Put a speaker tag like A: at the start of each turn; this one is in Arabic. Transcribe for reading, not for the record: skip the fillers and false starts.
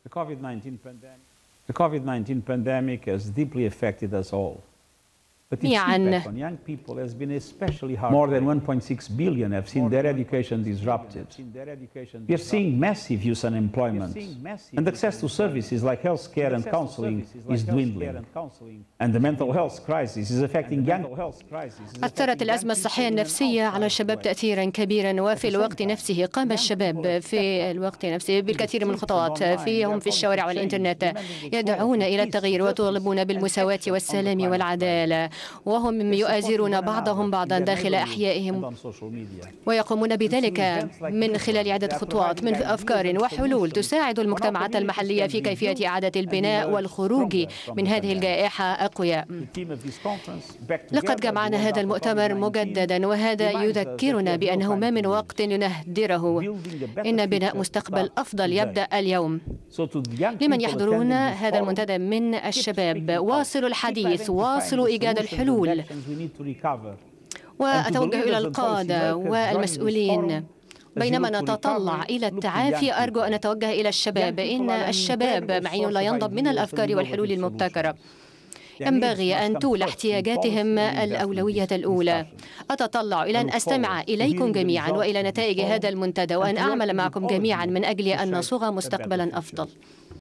A: The COVID-19 pandemic has deeply affected us all. But its impact on young people has been especially hard. More than 1.6 billion have seen their education disrupted. We are seeing massive youth unemployment, and access to services like healthcare and counseling is dwindling. And the mental health crisis is affecting young people.
B: أثرت الأزمة الصحية النفسية على الشباب تأثيرا كبيرا، وفي الوقت نفسه قام الشباب في الوقت نفسه بالكثير من الخطوات في الشوارع والإنترنت، يدعون إلى التغيير ويطالبون بالمساواة والسلام والعدالة، وهم يؤازرون بعضهم بعضا داخل أحيائهم، ويقومون بذلك من خلال عدة خطوات من أفكار وحلول تساعد المجتمعات المحلية في كيفية إعادة البناء والخروج من هذه الجائحة أقوياء. لقد جمعنا هذا المؤتمر مجددا، وهذا يذكرنا بأنه ما من وقت نهدره، إن بناء مستقبل أفضل يبدأ اليوم. لمن يحضرون هذا المنتدى من الشباب، واصلوا الحديث، واصلوا إيجاد الحلول، وأتوجه إلى القادة والمسؤولين. بينما نتطلع إلى التعافي، أرجو أن أتوجه إلى الشباب، إن الشباب معين لا ينضب من الأفكار والحلول المبتكرة. ينبغي أن تولى احتياجاتهم الأولوية الأولى. أتطلع إلى أن أستمع إليكم جميعا وإلى نتائج هذا المنتدى، وأن أعمل معكم جميعا من أجل أن نصوغ مستقبلا أفضل.